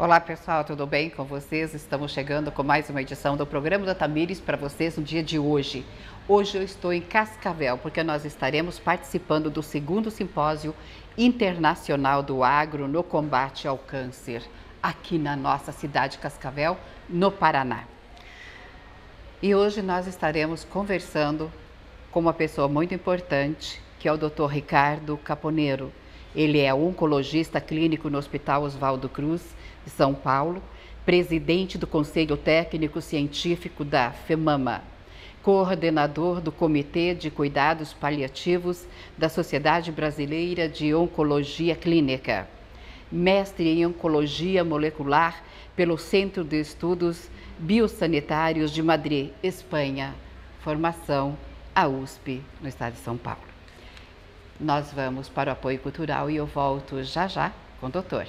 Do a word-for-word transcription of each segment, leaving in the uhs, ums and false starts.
Olá pessoal, tudo bem com vocês? Estamos chegando com mais uma edição do programa da Tamires para vocês no dia de hoje. Hoje eu estou em Cascavel porque nós estaremos participando do segundo simpósio internacional do agro no combate ao câncer, aqui na nossa cidade de Cascavel, no Paraná. E hoje nós estaremos conversando com uma pessoa muito importante, que é o doutor Ricardo Caponeiro. Ele é oncologista clínico no Hospital Oswaldo Cruz, de São Paulo, presidente do Conselho Técnico Científico da FEMAMA, coordenador do Comitê de Cuidados Paliativos da Sociedade Brasileira de Oncologia Clínica, mestre em Oncologia Molecular pelo Centro de Estudos Biosanitários de Madrid, Espanha, formação a U S P, no estado de São Paulo. Nós vamos para o apoio cultural e eu volto já já com o doutor.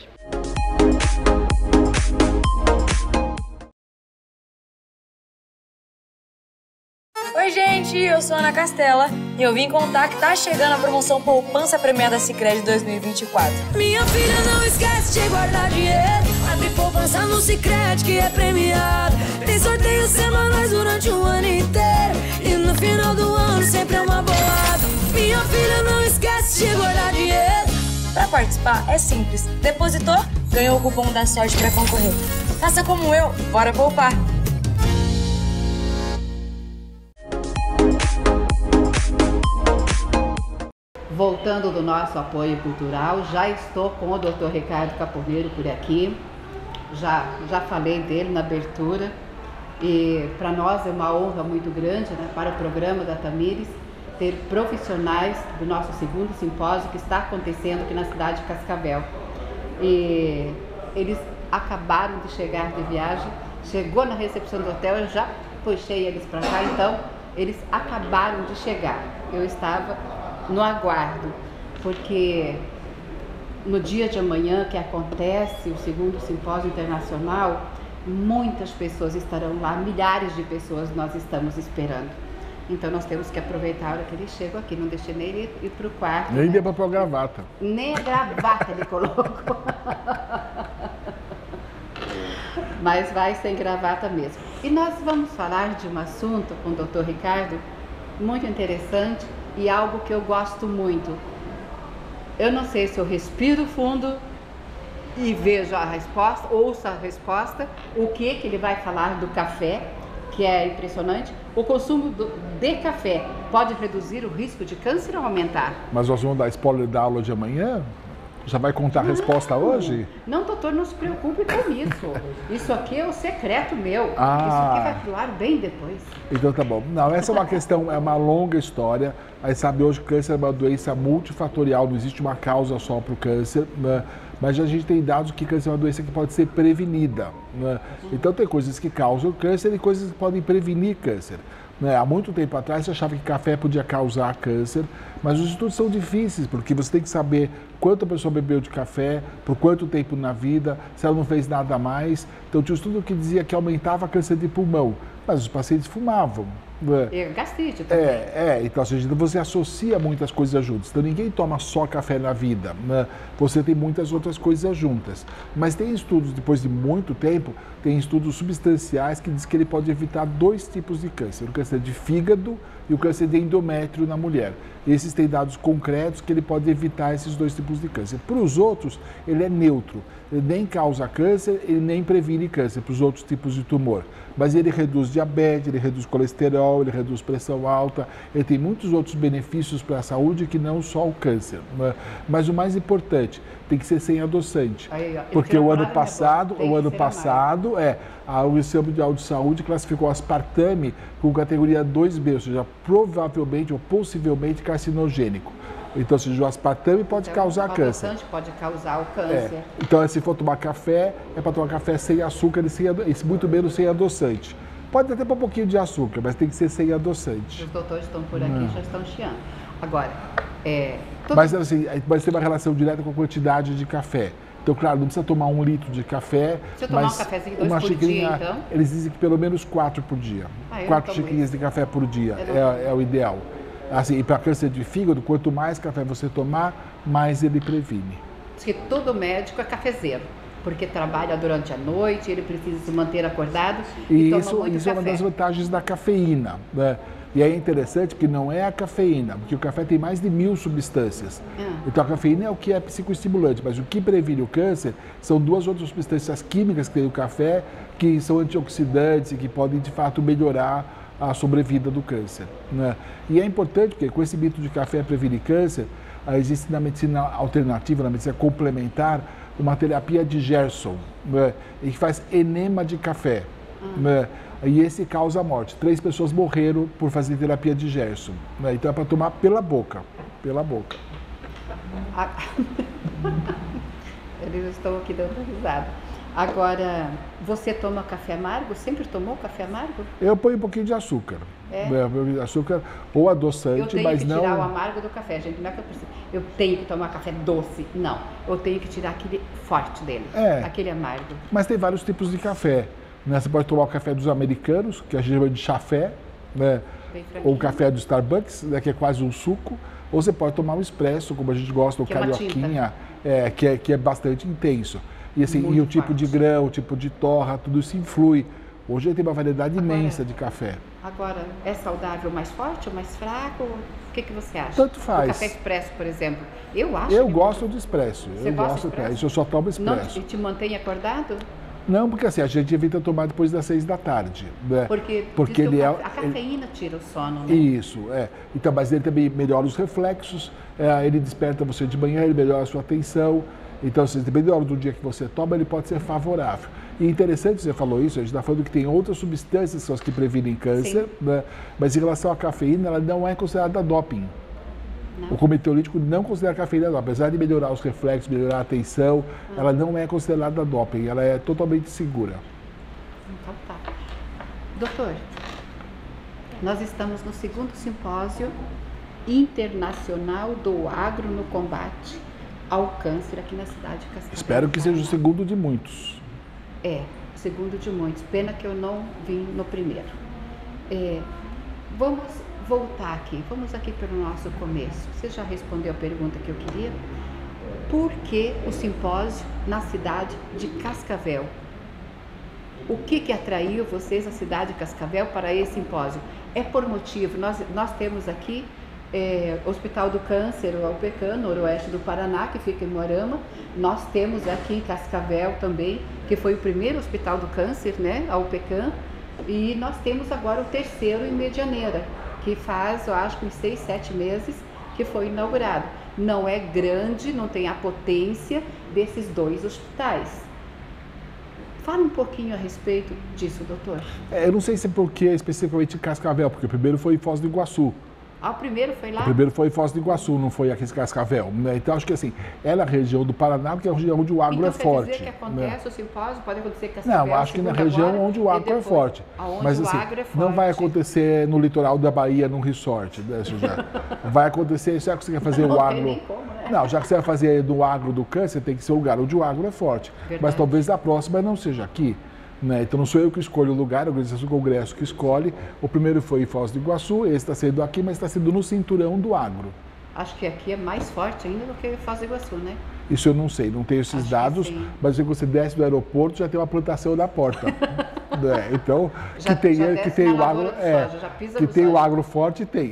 Oi gente, eu sou a Ana Castela e eu vim contar que tá chegando a promoção Poupança Premiada Sicredi dois mil e vinte e quatro. Minha filha, não esquece de guardar dinheiro, abre poupança no Sicredi que é premiado. Tem sorteios semanais durante o ano inteiro e no final do ano sempre é uma bolada. Minha filha, não esquece de guardar dinheiro. Para participar é simples, depositou, ganhou o cupom da sorte para concorrer. Faça como eu, bora poupar! Voltando do nosso apoio cultural, já estou com o doutor Ricardo Caponeiro por aqui. Já, já falei dele na abertura e para nós é uma honra muito grande, né, para o programa da Tamires, ter profissionais do nosso segundo simpósio que está acontecendo aqui na cidade de Cascavel. E eles acabaram de chegar de viagem, chegou na recepção do hotel, eu já puxei eles para cá, então eles acabaram de chegar. Eu estava no aguardo, porque no dia de amanhã que acontece o segundo simpósio internacional, muitas pessoas estarão lá, milhares de pessoas nós estamos esperando. Então nós temos que aproveitar a hora que eles chegam aqui, não deixei nem ele ir para o quarto. Nem né? deu para pôr gravata. Nem a gravata ele colocou. Mas vai sem gravata mesmo. E nós vamos falar de um assunto com o doutor Ricardo muito interessante e algo que eu gosto muito. Eu não sei se eu respiro fundo e vejo a resposta, ouço a resposta, o que que ele vai falar do café, que é impressionante. O consumo do, de café pode reduzir o risco de câncer ou aumentar? Mas nós vamos dar spoiler da aula de amanhã? Já vai contar a não, resposta hoje? Não, doutor, não se preocupe com isso. Isso aqui é o secreto meu. Ah. Isso aqui vai pro ar bem depois. Então tá bom. Não, essa é uma questão, é uma longa história. A gente sabe hoje que o câncer é uma doença multifatorial, não existe uma causa só para o câncer, né? Mas a gente tem dados que câncer é uma doença que pode ser prevenida, né? Então tem coisas que causam câncer e coisas que podem prevenir câncer. Né? Há muito tempo atrás você achava que café podia causar câncer, mas os estudos são difíceis, porque você tem que saber quanto a pessoa bebeu de café, por quanto tempo na vida, se ela não fez nada mais. Então tinha um estudo que dizia que aumentava câncer de pulmão, mas os pacientes fumavam. Né? E gastrite também. É, é, então ou seja, você associa muitas coisas juntas. Então ninguém toma só café na vida, né? Você tem muitas outras coisas juntas. Mas tem estudos, depois de muito tempo, tem estudos substanciais que diz que ele pode evitar dois tipos de câncer, o câncer de fígado e o câncer de endométrio na mulher. Esses têm dados concretos que ele pode evitar esses dois tipos de câncer. Para os outros, ele é neutro, ele nem causa câncer, ele nem previne câncer para os outros tipos de tumor. Mas ele reduz diabetes, ele reduz colesterol, ele reduz pressão alta, ele tem muitos outros benefícios para a saúde que não só o câncer. Né? Mas o mais importante, tem que ser sem adoçante. Aí, porque o ano passado, tem o ano que ser passado, é, a Organização Mundial de Saúde classificou aspartame com categoria dois B, ou seja, provavelmente ou possivelmente carcinogênico. Então, se o aspartame pode então, causar o câncer. adoçante pode causar o câncer. É. Então, se for tomar café, é para tomar café sem açúcar e, sem, e muito menos sem adoçante. Pode até pôr um pouquinho de açúcar, mas tem que ser sem adoçante. Os doutores estão por aqui, hum. já estão chiando. Agora, é... Todo... Mas, assim, mas tem uma relação direta com a quantidade de café. Então, claro, não precisa tomar um litro de café. Se eu tomar mas um cafezinho dois uma por xicrinha, dia, então? Eles dizem que pelo menos quatro por dia. Ah, quatro xicrinhas de café por dia é, é o ideal. Assim, e para câncer de fígado, quanto mais café você tomar, mais ele previne. Diz que todo médico é cafezeiro. porque trabalha durante a noite, ele precisa se manter acordado e, e toma isso, muito isso é café. uma das vantagens da cafeína, né? E é interessante que não é a cafeína, porque o café tem mais de mil substâncias. Ah. Então a cafeína é o que é psicoestimulante, mas o que previne o câncer são duas outras substâncias químicas que tem no café, que são antioxidantes e que podem de fato melhorar a sobrevida do câncer, né? E é importante porque com esse mito de café prevenir câncer, existe na medicina alternativa, na medicina complementar, uma terapia de Gerson, né? E que faz enema de café. Ah. Né? E esse causa a morte. Três pessoas morreram por fazer terapia de Gerson. Né? Então é para tomar pela boca. Pela boca. Ah. Eles estão aqui dando risada. Agora, você toma café amargo? Sempre tomou café amargo? Eu ponho um pouquinho de açúcar. É? Né? Açúcar ou adoçante, eu tenho mas que não... tirar o amargo do café, gente. Não é que eu preciso. Eu tenho que tomar café doce. Não. Eu tenho que tirar aquele forte dele. É. Aquele amargo. Mas tem vários tipos de café. Né? Você pode tomar o café dos americanos, que a gente chama de chafé, né? Ou o café do Starbucks, né? Que é quase um suco. Ou você pode tomar o expresso, como a gente gosta, o que carioquinha, é, que, é, que é bastante intenso. E, assim, e o tipo forte. de grão, o tipo de torra, tudo isso influi. Hoje tem uma variedade Agora, imensa de café. Agora, é saudável mais forte ou mais fraco? O que, que você acha? Tanto faz. O café expresso, por exemplo. Eu acho Eu que gosto do expresso. Você eu gosta gosto de expresso? Isso eu só tomo expresso. Não te, te mantém acordado? Não, porque assim, a gente evita tomar depois das seis da tarde. Né? Porque, porque ele é, a cafeína ele... tira o sono, né? Isso, é. Então, mas ele também melhora os reflexos, é, ele desperta você de manhã, ele melhora a sua atenção. Então, assim, dependendo da hora do dia que você toma, ele pode ser favorável. E interessante, você falou isso, a gente está falando que tem outras substâncias que são as que previnem câncer, né? Mas em relação à cafeína, ela não é considerada doping. Não. O comitê olímpico não considera a cafeína doping. Apesar de melhorar os reflexos, melhorar a atenção, hum. ela não é considerada doping, ela é totalmente segura. Então tá. Doutor, nós estamos no segundo simpósio internacional do agro no combate ao câncer aqui na cidade de Cascavel. Espero que seja o segundo de muitos. É, o segundo de muitos. Pena que eu não vim no primeiro. É, vamos voltar aqui, vamos aqui pelo nosso começo. Você já respondeu a pergunta que eu queria? Por que o simpósio na cidade de Cascavel? O que que atraiu vocês à cidade de Cascavel para esse simpósio? É por motivo, nós, nós temos aqui é, Hospital do Câncer, o AUPECAN, noroeste do Paraná, que fica em Moarama. Nós temos aqui em Cascavel também, que foi o primeiro hospital do câncer, né, a AUPECAN. E nós temos agora o terceiro em Medianeira, que faz, eu acho, uns seis, sete meses que foi inaugurado. Não é grande, não tem a potência desses dois hospitais. Fala um pouquinho a respeito disso, doutor. É, eu não sei se é porque especificamente em Cascavel, porque o primeiro foi em Foz do Iguaçu. Ah, o primeiro foi lá? O primeiro foi em Foz do Iguaçu, não foi aqui em Cascavel. Né? Então, acho que assim, ela é a região do Paraná, que é a região onde o agro então, é forte. Quer dizer que acontece né? o simpósio, pode acontecer em Cascavel? Não, acho que na região agora, onde o agro é forte. Mas assim, é forte. não vai acontecer no litoral da Bahia, num resort. Né, vai acontecer, já que você quer fazer não o agro... Tem nem como, né? Não, já que você vai fazer do agro do câncer, tem que ser o lugar onde o agro é forte. Verdade. Mas talvez a próxima não seja aqui. Né? Então não sou eu que escolho o lugar, a organização do congresso que escolhe. O primeiro foi em Foz do Iguaçu, esse está sendo aqui, mas está sendo no cinturão do agro. Acho que aqui é mais forte ainda do que Foz do Iguaçu, né? Isso eu não sei, não tenho esses Acho dados, mas se você desce do aeroporto já tem uma plantação na porta. Né? Então, já, que tem, já que tem o agro, é, soja, já pisa que tem soja. o agro forte, tem.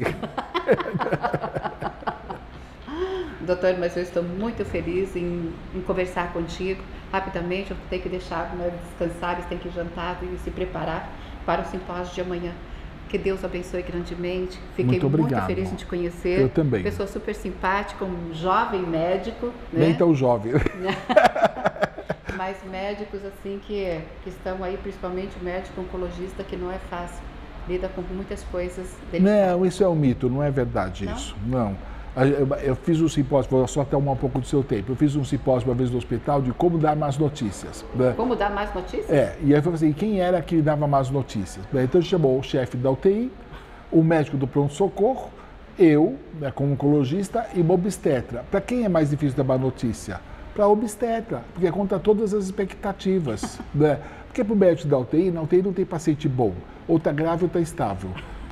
Doutor, mas eu estou muito feliz em, em conversar contigo. Rapidamente, eu tenho que deixar né, descansar, eles têm que jantar e se preparar para o simpósio de amanhã. Que Deus abençoe grandemente. Fiquei muito, muito feliz em te conhecer. Eu também. Pessoa super simpática, um jovem médico. Né? Nem tão jovem. Mas médicos assim que, que estão aí, principalmente o médico oncologista, que não é fácil. Lida com muitas coisas delicadas. Não, isso é um mito, não é verdade não? isso. Não. Eu fiz um simpósio, vou só tomar um pouco do seu tempo, eu fiz um simpósio uma vez no hospital de como dar más notícias. Né? Como dar más notícias? É, e aí foi assim, quem era que dava más notícias? Então chamou o chefe da U T I, o médico do pronto-socorro, eu, né, como oncologista, e uma obstetra. Para quem é mais difícil dar má notícia? Para a obstetra, porque conta todas as expectativas. Né? Porque para o médico da U T I, na U T I não tem paciente bom, ou está grave ou está estável.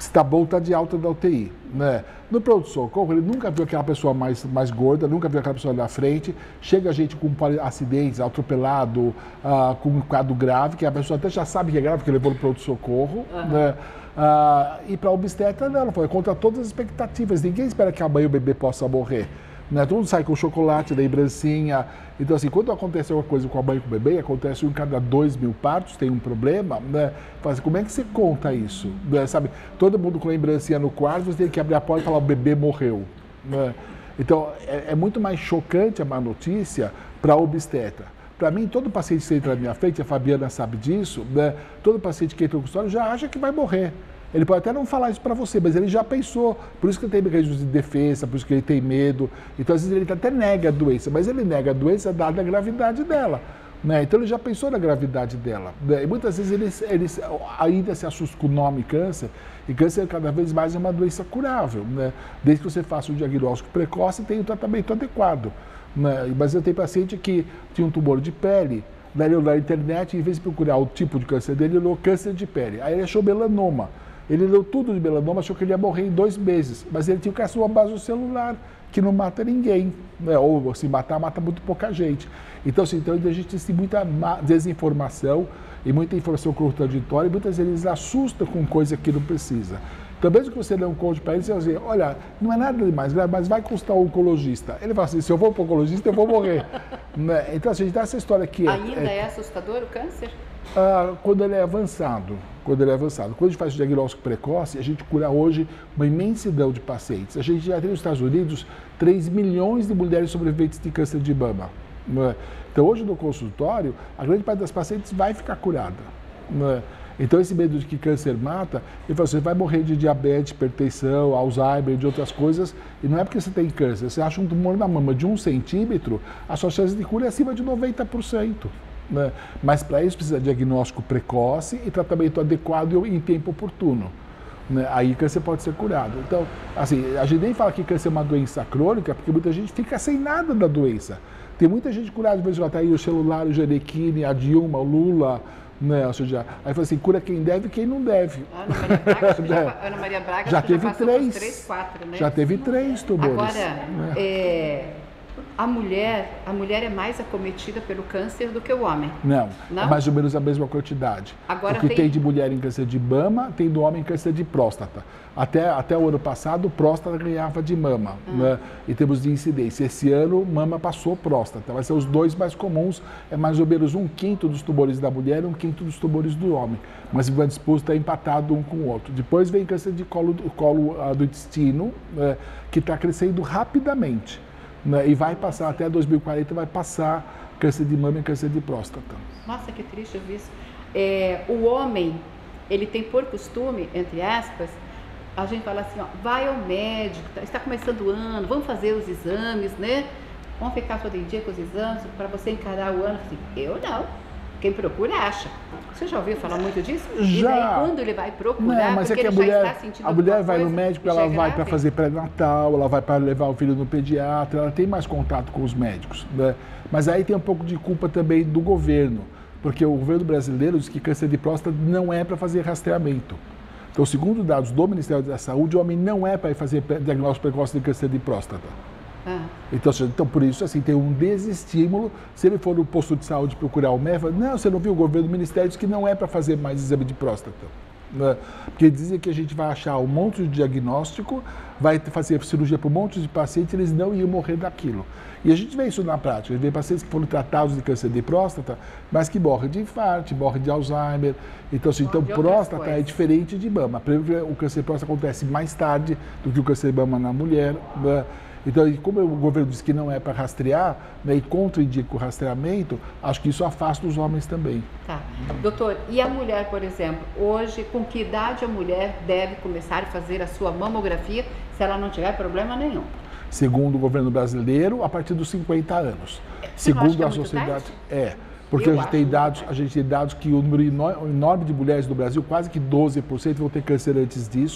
se está bom, está de alta da U T I. Né? No pronto-socorro, ele nunca viu aquela pessoa mais, mais gorda, nunca viu aquela pessoa na frente. Chega a gente com acidentes, atropelado, ah, com um quadro grave, que a pessoa até já sabe que é grave, porque levou no pronto-socorro. Uhum. Né? Ah, e para a obstetra, não, foi contra todas as expectativas. Ninguém espera que a mãe e o bebê possam morrer. Né? Todo mundo sai com chocolate, lembrancinha. Então, assim, quando acontece alguma coisa com a mãe e com o bebê, acontece um em cada dois mil partos, tem um problema, né? Fala assim, como é que você conta isso? Né? Sabe? Todo mundo com lembrancinha no quarto, você tem que abrir a porta e falar, o bebê morreu. Né? Então, é, é muito mais chocante a má notícia para a obstetra. Para mim, todo paciente que entra na minha frente, a Fabiana sabe disso, né? Todo paciente que entra no consultório já acha que vai morrer. Ele pode até não falar isso para você, mas ele já pensou. Por isso que ele tem mecanismos de defesa, por isso que ele tem medo. Então, às vezes, ele até nega a doença, mas ele nega a doença dada a gravidade dela. Né? Então, ele já pensou na gravidade dela. Né? E muitas vezes, eles, eles ainda se assustam com o nome câncer. E câncer, cada vez mais, é uma doença curável. Né? Desde que você faça o diagnóstico precoce, tem o tratamento adequado. Né? Mas eu tenho paciente que tinha um tumor de pele, daí ele olhou na internet, em vez de procurar o tipo de câncer dele, ele olhou câncer de pele. Aí ele achou melanoma. Ele leu tudo de melanoma, achou que ele ia morrer em dois meses, mas ele tinha um carcinoma basocelular, que não mata ninguém, né? Ou se matar, mata muito pouca gente. Então, assim, então a gente tem muita desinformação e muita informação contraditória, e muitas vezes eles assustam com coisa que não precisa. Então, mesmo que você dê um conte para ele, você vai dizer, olha, não é nada demais grave, mas vai custar o oncologista. Ele fala assim, se eu vou para o oncologista, eu vou morrer. Né? Então, assim, a gente dá essa história aqui. Ainda é, é assustador o câncer? Ah, quando ele é avançado, quando ele é avançado. Quando a gente faz o diagnóstico precoce, a gente cura hoje uma imensidão de pacientes. A gente já tem nos Estados Unidos três milhões de mulheres sobreviventes de câncer de mama. Né? Então, hoje no consultório, a grande parte das pacientes vai ficar curada. Né? Então, esse medo de que câncer mata, ele fala, você vai morrer de diabetes, hipertensão, Alzheimer, de outras coisas, e não é porque você tem câncer. Você acha um tumor na mama de um centímetro, a sua chance de cura é acima de noventa por cento. Né? Mas para isso precisa de diagnóstico precoce e tratamento adequado em tempo oportuno. Né? Aí câncer pode ser curado. Então, assim, a gente nem fala que câncer é uma doença crônica, porque muita gente fica sem nada da doença. Tem muita gente curada, às vezes já está aí o celular, o Genequine, a Dilma, o Lula, né? Ou seja, aí fala assim, cura quem deve e quem não deve. A Ana Maria Braga, já, Ana Maria Braga já teve já três, três, quatro, né? Já teve três tumores. Agora, né? é... A mulher, a mulher é mais acometida pelo câncer do que o homem? Não, Não? É mais ou menos a mesma quantidade. Agora o que tem... tem de mulher em câncer de mama, tem do homem em câncer de próstata. Até, até o ano passado, próstata ganhava de mama, ah. né? Em termos de incidência. Esse ano, mama passou próstata. Vai ser os dois mais comuns, é mais ou menos um quinto dos tumores da mulher e um quinto dos tumores do homem. Mas o disposto está empatado um com o outro. Depois vem câncer de colo, colo uh, do intestino, né? Que está crescendo rapidamente. Né, e vai passar, até dois mil e quarenta, vai passar câncer de mama e câncer de próstata. Nossa, que triste ouvir isso. É, o homem, ele tem por costume, entre aspas, a gente fala assim, ó, vai ao médico, está começando o ano, vamos fazer os exames, né? Vamos ficar todo dia com os exames para você encarar o ano. Assim, eu não. Quem procura, acha. Você já ouviu falar muito disso? Já. E daí, quando ele vai procurar, não, mas porque é que ele a mulher, já está sentindo a mulher vai coisa, no médico, ela é vai para fazer pré-natal, ela vai para levar o filho no pediatra, ela tem mais contato com os médicos. Né? Mas aí tem um pouco de culpa também do governo, porque o governo brasileiro diz que câncer de próstata não é para fazer rastreamento. Então, segundo dados do Ministério da Saúde, o homem não é para ir fazer diagnóstico precoce de câncer de próstata. Ah. Então, então, por isso, assim, tem um desestímulo. Se ele for no posto de saúde procurar o médico, não, você não viu, o governo do Ministério diz que não é para fazer mais exame de próstata. Né? Porque dizem que a gente vai achar um monte de diagnóstico, vai fazer cirurgia para um monte de pacientes, eles não iam morrer daquilo. E a gente vê isso na prática, a gente vê pacientes que foram tratados de câncer de próstata, mas que morrem de infarto, morrem de Alzheimer. Então, assim, então próstata é diferente de mama. O câncer de próstata acontece mais tarde do que o câncer de mama na mulher. Né? Então, como o governo diz que não é para rastrear, né, e contraindica o rastreamento, acho que isso afasta os homens também. Tá. Doutor, e a mulher, por exemplo, hoje, com que idade a mulher deve começar a fazer a sua mamografia se ela não tiver problema nenhum? Segundo o governo brasileiro, a partir dos cinquenta anos. Você Segundo não acha a que é muito sociedade. tarde? É. Porque a gente, tem dados, a gente tem dados que o número enorme de mulheres do Brasil, quase que doze por cento, vão ter câncer antes disso,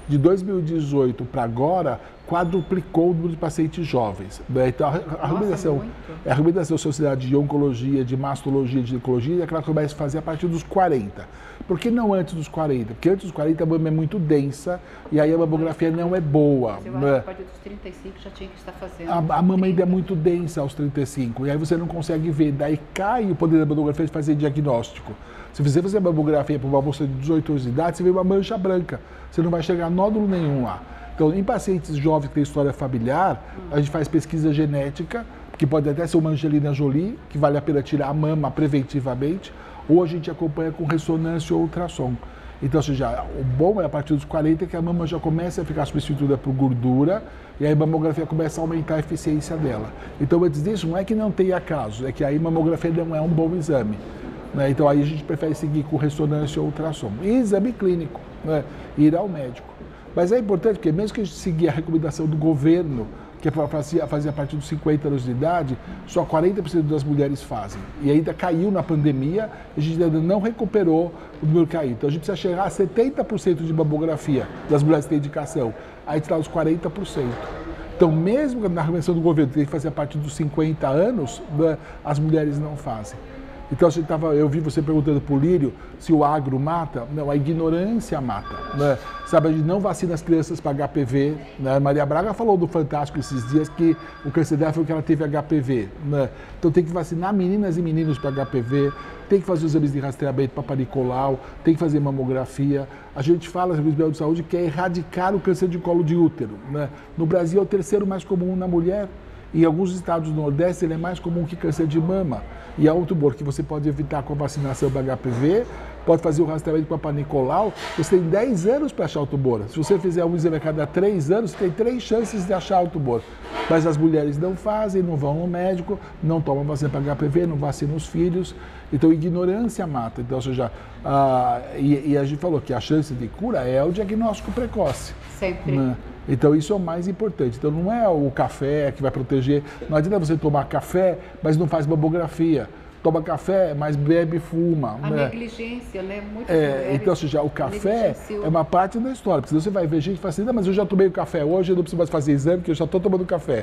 de dois mil e dezoito para agora, quadruplicou o número de pacientes jovens. Né? Então, a, a, recomendação, a recomendação da Sociedade de Oncologia, de Mastologia, de Ginecologia é que ela comece a fazer a partir dos quarenta. Por que não antes dos quarenta? Porque antes dos quarenta a mama é muito densa e aí a mamografia não é boa. Eu né? acho que a partir dos trinta e cinco já tinha que estar fazendo. A, a mama ainda é muito densa aos trinta e cinco e aí você não consegue ver. Daí cai o poder da mamografia de fazer diagnóstico. Se você fazer a mamografia para uma moça de dezoito anos de idade, você vê uma mancha branca. Você não vai chegar a nódulo nenhum lá. Então, em pacientes jovens que têm história familiar, a gente faz pesquisa genética, que pode até ser uma Angelina Jolie, que vale a pena tirar a mama preventivamente, ou a gente acompanha com ressonância ou ultrassom. Então, ou seja, o bom é a partir dos quarenta que a mama já começa a ficar substituída por gordura e aí a mamografia começa a aumentar a eficiência dela. Então, antes disso, não é que não tenha casos, é que aí a mamografia não é um bom exame. Né? Então, aí a gente prefere seguir com ressonância ou ultrassom. E exame clínico, né? Ir ao médico. Mas é importante porque mesmo que a gente seguir a recomendação do governo, que é para fazer a partir dos cinquenta anos de idade, só quarenta por cento das mulheres fazem. E ainda caiu na pandemia, a gente ainda não recuperou o número caído. Então a gente precisa chegar a setenta por cento de mamografia das mulheres que têm indicação. Aí a gente está nos quarenta por cento. Então mesmo na recomendação do governo que tem que fazer a partir dos cinquenta anos, as mulheres não fazem. Então, a gente tava, eu vi você perguntando para o Lírio se o agro mata. Não, a ignorância mata. Né? Sabe, a gente não vacina as crianças para H P V. Né? Maria Braga falou do Fantástico esses dias que o câncer dela foi que ela teve H P V. Né? Então, tem que vacinar meninas e meninos para H P V, tem que fazer os exames de rastreamento para Papa-Nicolau, tem que fazer mamografia. A gente fala, no Serviço de Saúde, que é erradicar o câncer de colo de útero. Né? No Brasil, é o terceiro mais comum na mulher. Em alguns estados do Nordeste, ele é mais comum que câncer de mama. E é um tumor que você pode evitar com a vacinação do H P V, pode fazer o rastreamento com a Papa-Nicolau. Você tem dez anos para achar o tumor. Se você fizer um exame a cada três anos, você tem três chances de achar o tumor. Mas as mulheres não fazem, não vão no médico, não tomam vacina para H P V, não vacinam os filhos. Então, ignorância mata. Então, ou seja, ah, e, e a gente falou que a chance de cura é o diagnóstico precoce. Sempre. Né? Então, isso é o mais importante. Então, não é o café que vai proteger. Não adianta você tomar café, mas não faz mamografia. Toma café, mas bebe e fuma. A né? negligência, né? Muitas é, mulheres então, ou seja, o café é uma parte da história. Porque senão você vai ver gente que fala assim, não, mas eu já tomei o café hoje, eu não preciso mais fazer exame, porque eu já estou tomando café.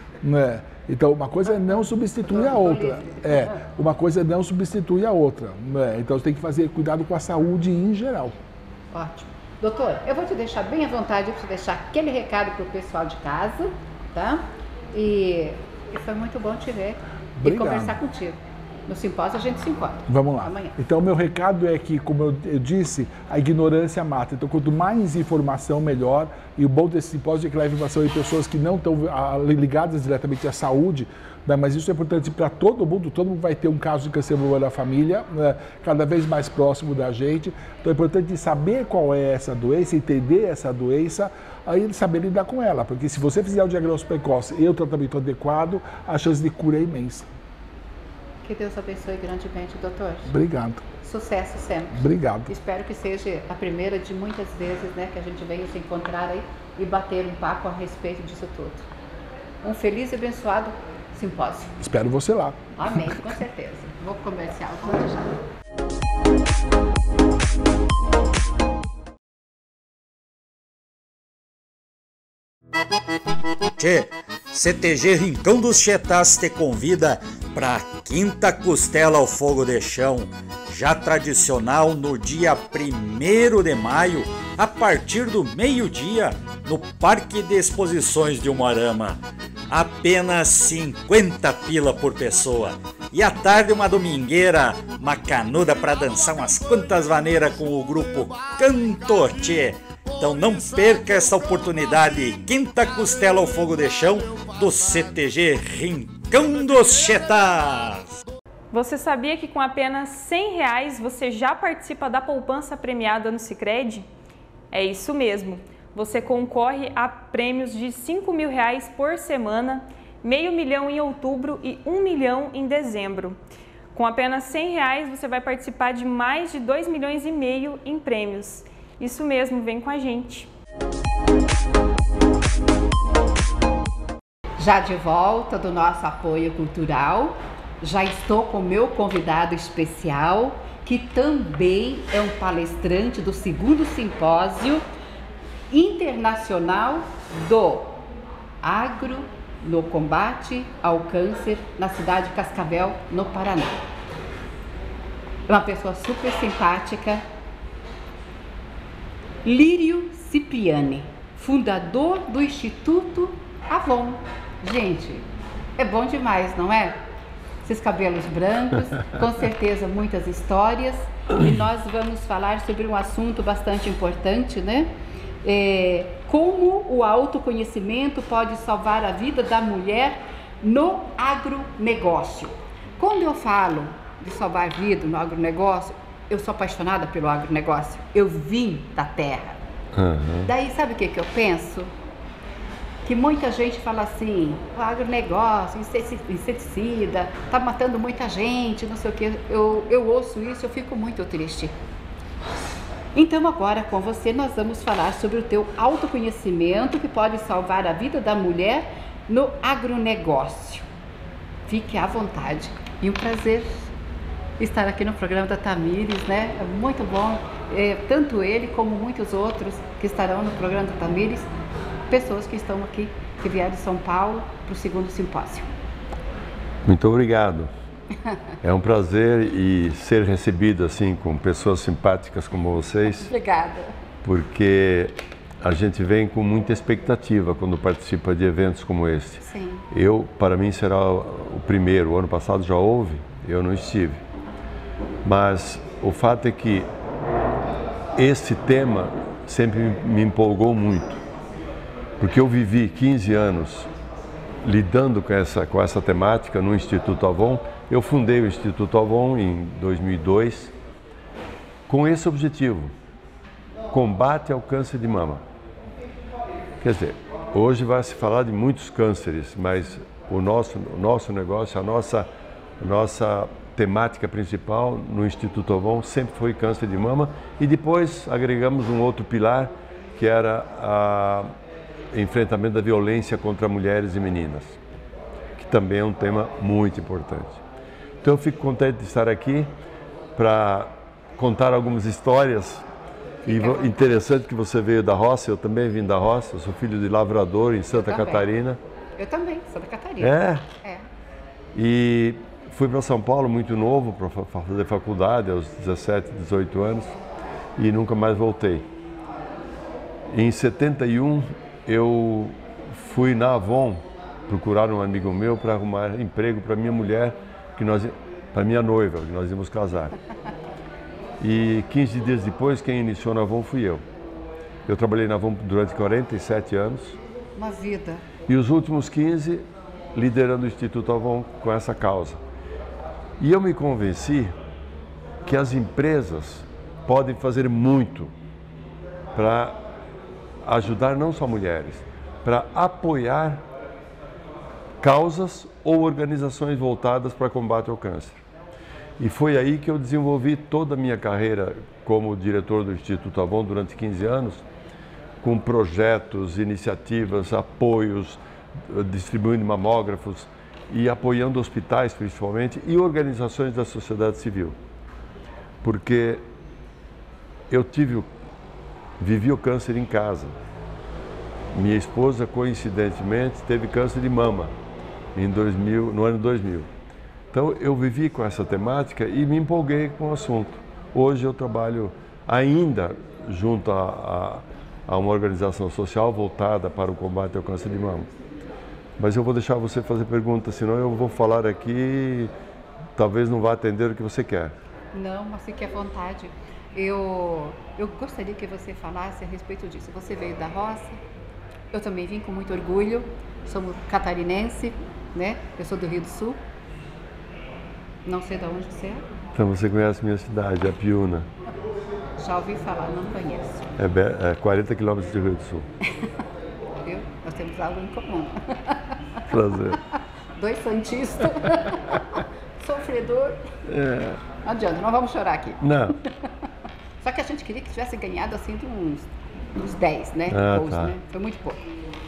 Né? Então, uma coisa não substitui a outra. É, uma coisa não substitui a outra. Né? Então, você tem que fazer cuidado com a saúde em geral. Ótimo. Doutor, eu vou te deixar bem à vontade para deixar aquele recado para o pessoal de casa, tá? E, e foi muito bom te ver. Obrigado. E conversar contigo. No simpósio a gente se encontra. Vamos lá. Amanhã. Então, o meu recado é que, como eu, eu disse, a ignorância mata. Então, quanto mais informação, melhor. E o bom desse simpósio é que leva informação em pessoas que não estão ligadas diretamente à saúde, né? Mas isso é importante para todo mundo. Todo mundo vai ter um caso de câncer mama na família, né? Cada vez mais próximo da gente. Então, é importante saber qual é essa doença, entender essa doença, aí saber lidar com ela. Porque se você fizer o diagnóstico precoce e o tratamento adequado, a chance de cura é imensa. Que Deus abençoe grandemente, doutor. Obrigado. Sucesso sempre. Obrigado. Espero que seja a primeira de muitas vezes, né, que a gente venha se encontrar aí e bater um papo a respeito disso tudo. Um feliz e abençoado simpósio. Espero você lá. Amém, com certeza. Vou pro comercial, pode já. Tchê, C T G Rincão dos Chetás te convida para a quinta costela ao fogo de chão, já tradicional no dia primeiro de maio, a partir do meio-dia, no Parque de Exposições de Umuarama. Apenas cinquenta pila por pessoa. E à tarde uma domingueira, uma canuda para dançar umas quantas maneiras com o grupo Canto Tchê. Então não perca essa oportunidade, quinta costela ao fogo de chão do C T G Rincão dos Chetás. Você sabia que com apenas cem reais você já participa da poupança premiada no Sicredi? É isso mesmo, você concorre a prêmios de cinco mil reais por semana, meio milhão em outubro e um milhão em dezembro. Com apenas cem reais você vai participar de mais de dois milhões e meio em prêmios. Isso mesmo, vem com a gente. Já de volta do nosso apoio cultural, já estou com o meu convidado especial, que também é um palestrante do segundo simpósio internacional do agro no combate ao câncer na cidade de Cascavel, no Paraná. É uma pessoa super simpática. Lírio Cipriani, fundador do Instituto Avon. Gente, é bom demais, não é? Esses cabelos brancos, com certeza muitas histórias. E nós vamos falar sobre um assunto bastante importante, né? É, como o autoconhecimento pode salvar a vida da mulher no agronegócio. Quando eu falo de salvar a vida no agronegócio, eu sou apaixonada pelo agronegócio. Eu vim da terra. Uhum. Daí, sabe o que, que eu penso? Que muita gente fala assim, o agronegócio, inseticida, tá matando muita gente, não sei o que. Eu, eu ouço isso, eu fico muito triste. Então agora com você nós vamos falar sobre o teu autoconhecimento que pode salvar a vida da mulher no agronegócio. Fique à vontade. E um prazer estar aqui no programa da Tamires, né? É muito bom, é, tanto ele como muitos outros que estarão no programa da Tamires, pessoas que estão aqui, que vieram de São Paulo para o segundo simpósio. Muito obrigado. É um prazer e ser recebido assim com pessoas simpáticas como vocês. Obrigada. Porque a gente vem com muita expectativa quando participa de eventos como este. Sim. Eu, para mim, será o primeiro. O ano passado já houve, eu não estive. Mas o fato é que esse tema sempre me empolgou muito. Porque eu vivi quinze anos lidando com essa, com essa temática no Instituto Avon. Eu fundei o Instituto Avon em dois mil e dois com esse objetivo, combate ao câncer de mama. Quer dizer, hoje vai se falar de muitos cânceres, mas o nosso, o nosso negócio, a nossa, a nossa temática principal no Instituto Avon sempre foi câncer de mama e depois agregamos um outro pilar que era o enfrentamento da violência contra mulheres e meninas, que também é um tema muito importante. Então eu fico contente de estar aqui para contar algumas histórias. E interessante que você veio da roça, eu também vim da roça, eu sou filho de lavrador em Santa Catarina. Eu também, Santa Catarina. É? É. E fui para São Paulo muito novo, para fazer faculdade, aos dezessete, dezoito anos, e nunca mais voltei. Em setenta e um, eu fui na Avon procurar um amigo meu para arrumar emprego para minha mulher, que nós, para minha noiva, que nós íamos casar. E quinze dias depois, quem iniciou na Avon fui eu. Eu trabalhei na Avon durante quarenta e sete anos. Uma vida. E os últimos quinze liderando o Instituto Avon com essa causa. E eu me convenci que as empresas podem fazer muito para ajudar não só mulheres, para apoiar causas ou organizações voltadas para combate ao câncer. E foi aí que eu desenvolvi toda a minha carreira como diretor do Instituto Avon durante quinze anos, com projetos, iniciativas, apoios, distribuindo mamógrafos e apoiando hospitais principalmente e organizações da sociedade civil. Porque eu tive, vivi o câncer em casa. Minha esposa, coincidentemente, teve câncer de mama em dois mil, no ano dois mil. Então, eu vivi com essa temática e me empolguei com o assunto. Hoje eu trabalho ainda junto a, a, a uma organização social voltada para o combate ao câncer de mama. Mas eu vou deixar você fazer perguntas, senão eu vou falar aqui e talvez não vá atender o que você quer. Não, mas fique à vontade. Eu, eu gostaria que você falasse a respeito disso. Você veio da roça, eu também vim com muito orgulho, sou catarinense, né? Eu sou do Rio do Sul. Não sei de onde você é. Então você conhece minha cidade, a Piúna. Já ouvi falar, não conheço. É, é quarenta quilômetros do Rio do Sul. Viu? Nós temos algo em comum. Prazer. Dois santistas. Sofredor. É. Não adianta, não vamos chorar aqui. Não. Só que a gente queria que tivesse ganhado assim de uns, uns dez, né? Ah, Gols, tá. Né? Foi muito pouco.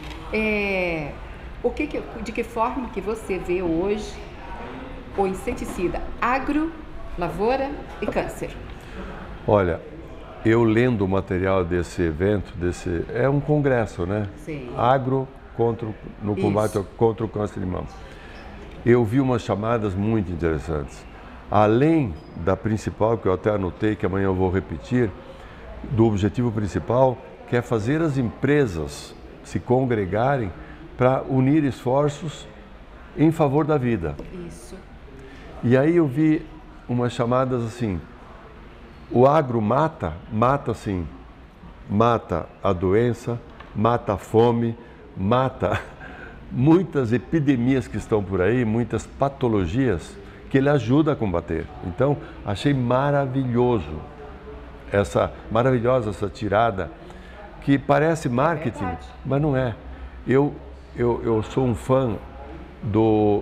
É, o que que, de que forma que você vê hoje o inseticida agro, lavoura e câncer? Olha, eu lendo o material desse evento, desse, é um congresso, né? Sim. Agro contra, no combate ao, contra o câncer de mama. Eu vi umas chamadas muito interessantes. Além da principal, que eu até anotei, que amanhã eu vou repetir, do objetivo principal, que é fazer as empresas se congregarem para unir esforços em favor da vida. Isso. E aí eu vi umas chamadas assim, o agro mata, mata assim, mata a doença, mata a fome, mata muitas epidemias que estão por aí, muitas patologias que ele ajuda a combater. Então, achei maravilhoso, essa, maravilhosa essa tirada, que parece marketing, é mas não é. Eu, eu, eu sou um fã do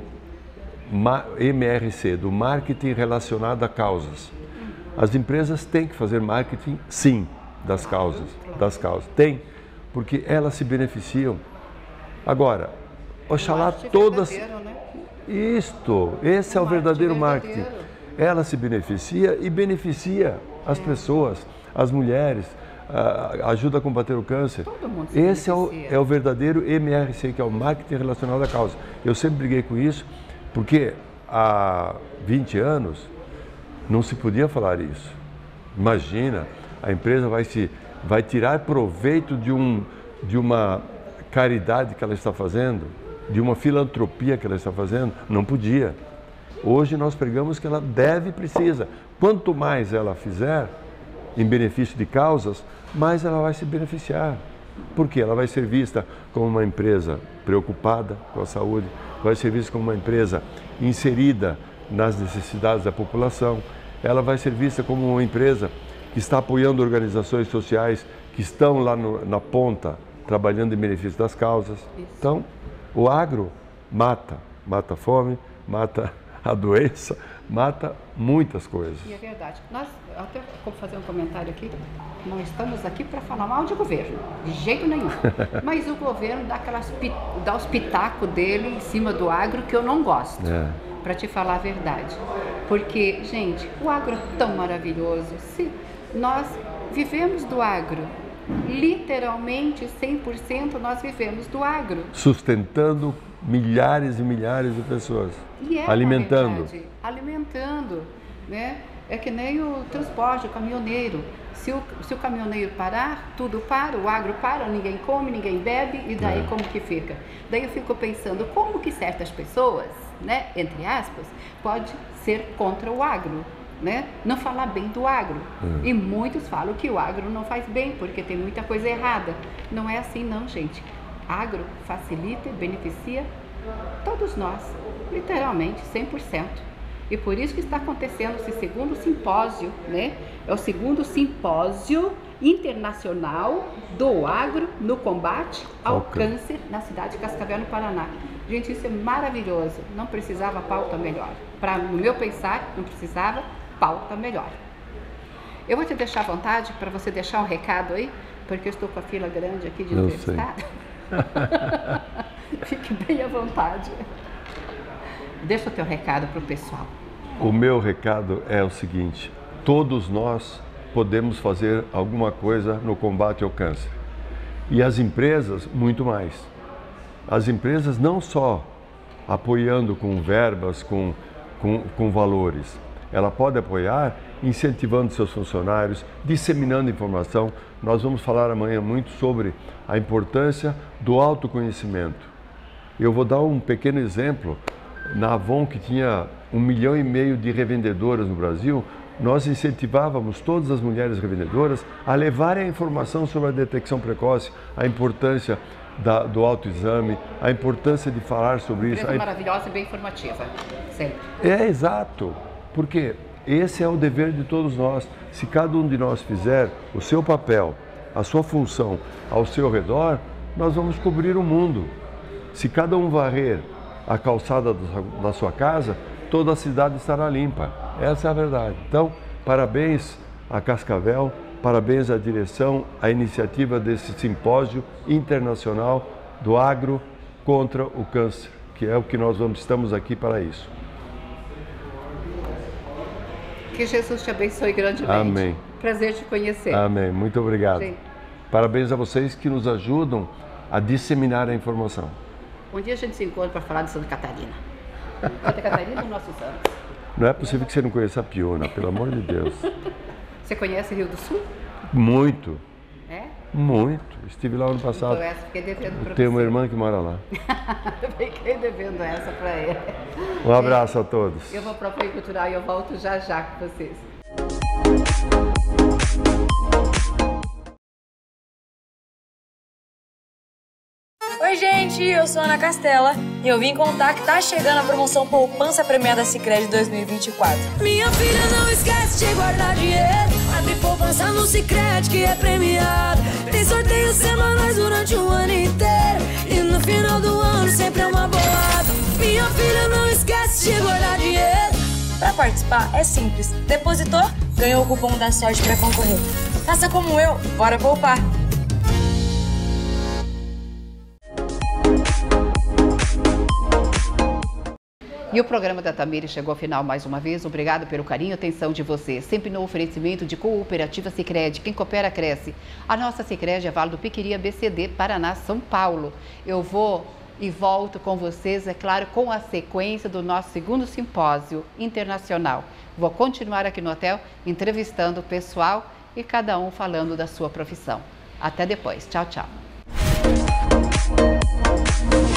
M R C, do marketing relacionado a causas. As empresas têm que fazer marketing, sim, das causas, das causas. Tem, porque elas se beneficiam. Agora, oxalá todas... Né? Isto, esse é o verdadeiro marketing. Ela se beneficia e beneficia as pessoas, as mulheres, ajuda a combater o câncer. Esse é o, é o verdadeiro M R C, que é o marketing relacionado à causa. Eu sempre briguei com isso, porque há vinte anos não se podia falar isso. Imagina, a empresa vai, se, vai tirar proveito de, um, de uma caridade que ela está fazendo, de uma filantropia que ela está fazendo. Não podia. Hoje nós pregamos que ela deve e precisa. Quanto mais ela fizer em benefício de causas, mais ela vai se beneficiar. Porque ela vai ser vista como uma empresa preocupada com a saúde, vai ser vista como uma empresa inserida nas necessidades da população, ela vai ser vista como uma empresa que está apoiando organizações sociais que estão lá no, na ponta, trabalhando em benefício das causas. Então, o agro mata, mata a fome, mata a doença, mata muitas coisas. E é verdade. Nós, até vou fazer um comentário aqui, não estamos aqui para falar mal de governo, de jeito nenhum. Mas o governo dá, aquelas, dá os pitacos dele em cima do agro que eu não gosto, é. Para te falar a verdade. Porque, gente, o agro é tão maravilhoso. Se nós vivemos do agro, literalmente cem por cento nós vivemos do agro. Sustentando milhares e milhares de pessoas. E é, alimentando. Verdade, alimentando, né? É que nem o transporte, o caminhoneiro. Se o, se o caminhoneiro parar, tudo para, o agro para, ninguém come, ninguém bebe, e daí é. Como que fica? Daí eu fico pensando, como que certas pessoas, né, entre aspas, pode ser contra o agro, né? Não falar bem do agro. É. E muitos falam que o agro não faz bem, porque tem muita coisa errada. Não é assim não, gente. Agro facilita e beneficia todos nós, literalmente, cem por cento. E por isso que está acontecendo esse segundo simpósio, né? É o segundo simpósio internacional do agro no combate ao okay. câncer na cidade de Cascavel, no Paraná. Gente, isso é maravilhoso. Não precisava pauta melhor. Pra, no meu pensar, não precisava pauta melhor. Eu vou te deixar à vontade para você deixar um recado aí, porque eu estou com a fila grande aqui de entrevistado. Fique bem à vontade. Deixa o teu recado para o pessoal. O meu recado é o seguinte: todos nós podemos fazer alguma coisa no combate ao câncer. E as empresas, muito mais. As empresas não só apoiando com verbas, com, com, com valores. Ela pode apoiar incentivando seus funcionários, disseminando informação. Nós vamos falar amanhã muito sobre a importância do autoconhecimento. Eu vou dar um pequeno exemplo. Na Avon, que tinha um milhão e meio de revendedoras no Brasil, nós incentivávamos todas as mulheres revendedoras a levarem a informação sobre a detecção precoce, a importância da, do autoexame, a importância de falar sobre isso. É maravilhosa e bem informativa, sempre. É, exato, porque esse é o dever de todos nós. Se cada um de nós fizer o seu papel, a sua função ao seu redor, nós vamos cobrir o mundo. Se cada um varrer a calçada da sua casa, toda a cidade estará limpa. Essa é a verdade. Então, parabéns a Cascavel, parabéns à direção, à iniciativa desse simpósio internacional do agro contra o câncer, que é o que nós vamos, estamos aqui para isso. Que Jesus te abençoe grandemente. Amém. prazer te conhecer. Amém. Muito obrigado. Sim. Parabéns a vocês que nos ajudam a disseminar a informação. Um dia a gente se encontra para falar de Santa Catarina. Santa Catarina é o nosso santo. Não é possível que você não conheça a Piúna, pelo amor de Deus. Você conhece Rio do Sul? Muito. É? Muito. Estive lá ano passado. Então essa fiquei devendo para você. Tenho uma irmã que mora lá. Fiquei devendo essa para ele. Um abraço a todos. Eu vou para o apoio cultural e eu volto já já com vocês. Oi gente, eu sou a Ana Castela e eu vim contar que tá chegando a promoção Poupança Premiada Sicredi dois mil e vinte e quatro. Minha filha, não esquece de guardar dinheiro. Abre poupança no Sicredi que é premiado. Tem sorteios semanais durante o ano inteiro. E no final do ano sempre é uma bolada. Minha filha, não esquece de guardar dinheiro. Para participar é simples. Depositou, ganhou o cupom da sorte para concorrer. Faça como eu, bora poupar! E o programa da Tamires chegou ao final mais uma vez. Obrigado pelo carinho e atenção de você. Sempre no oferecimento de Cooperativa Sicredi. Quem coopera, cresce. A nossa Sicredi é Vale do Piquiri, A B C D, Paraná, São Paulo. Eu vou e volto com vocês, é claro, com a sequência do nosso segundo simpósio internacional. Vou continuar aqui no hotel, entrevistando o pessoal e cada um falando da sua profissão. Até depois. Tchau, tchau.